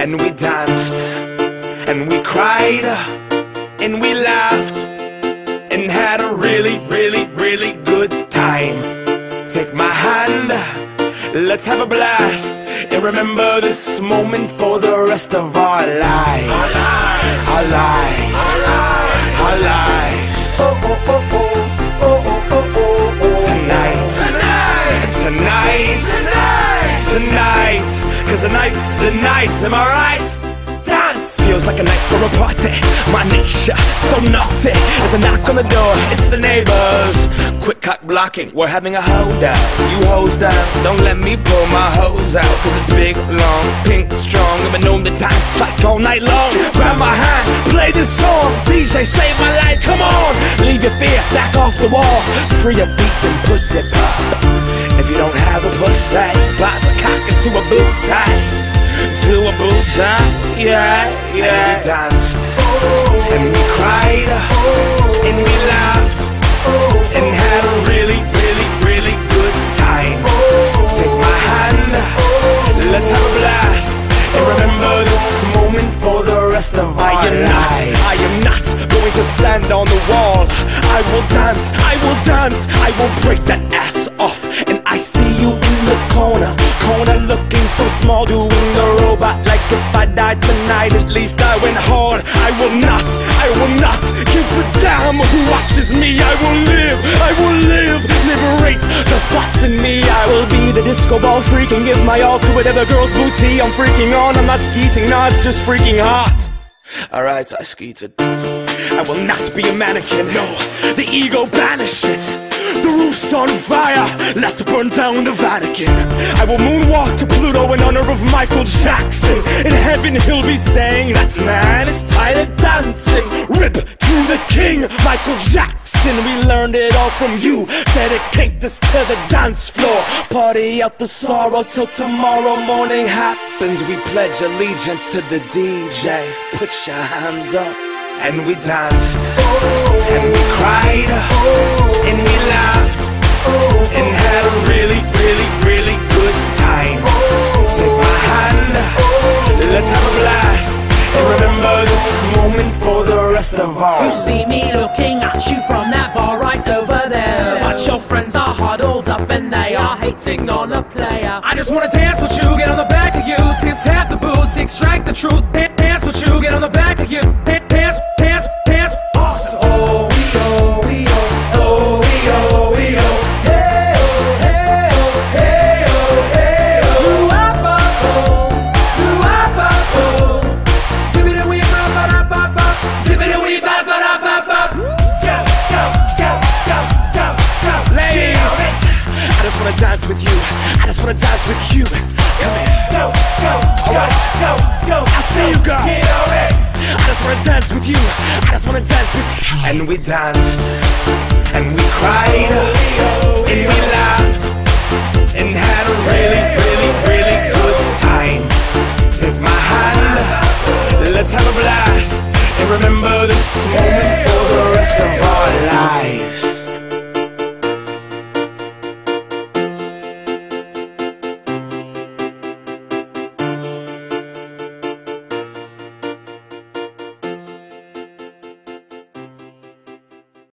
and we danced, and we cried, and we laughed, and had a really, really, really good time. Take my hand, let's have a blast, and remember this moment for the rest of our lives. Our lives, our lives. Tonight, cause tonight's the night, am I right? Dance! Feels like a night for a party. My nature, so naughty. There's a knock on the door, it's the neighbors. Quick cock blocking, we're having a holdout. You hose down, don't let me pull my hose out. Cause it's big, long, pink, strong. I've been known to dance like all night long. Grab my hand, play this song. DJ, save my life, come on. Leave your fear back off the wall. Free a beat and pussy pop. If you don't have a pussy, pop a cock into a bow tie. To a bow tie, yeah, yeah. And we danced, and we cried, and we laughed, and had a really, really, really good time. Take my hand, let's have a blast, and remember this moment for the rest of our lives. I am not going to stand on the wall. I will dance, I will dance, I will break that ass off. And I see you in the corner looking so small, doing the robot like if I died tonight, at least I went hard. I will not give a damn who watches me. I will live, liberate the thoughts in me. I will be the disco ball freak and give my all to whatever girl's booty I'm freaking on. I'm not skeeting, nah, it's just freaking hot. Alright, I skeeted. I will not be a mannequin, no, the ego banish it. The roof's on fire, let's burn down the Vatican. I will moonwalk to Pluto in honor of Michael Jackson. In heaven he'll be saying, that man is tired of dancing. Rip to the king, Michael Jackson. We learned it all from you. Dedicate this to the dance floor. Party out the sorrow till tomorrow morning happens. We pledge allegiance to the DJ. Put your hands up. And we danced, and we cried, and we laughed, and had a really, really, really good time. Take my hand, let's have a blast, and remember this moment for the rest of our lives. You see me looking at you from that bar right over there, but your friends are huddled up and they are hating on a player. I just wanna dance with you, get on the back of you, tip tap the boots, extract the truth. Dance with you, get on the back of you, dance, awesome. Oh, we oh, we oh, oh, we oh, we oh, hey oh, hey oh, hey oh, hey oh. Ooh-ah-ba, oh, ooh-ah-ba, oh. Zippity-wee-ba-ba-da-ba-ba, zippity-wee-ba-ba-da-ba-ba. Go, go, go, go, go, go. Ladies, I just wanna dance with you. I just wanna dance with you. Come here. Go, go, go, go, I see you go. get on it. I just wanna dance with you. I just wanna dance with you. And we danced, and we cried, and we laughed, and had a really, really, really good time. Take my hand, let's have a blast, and remember this moment for the rest of our lives.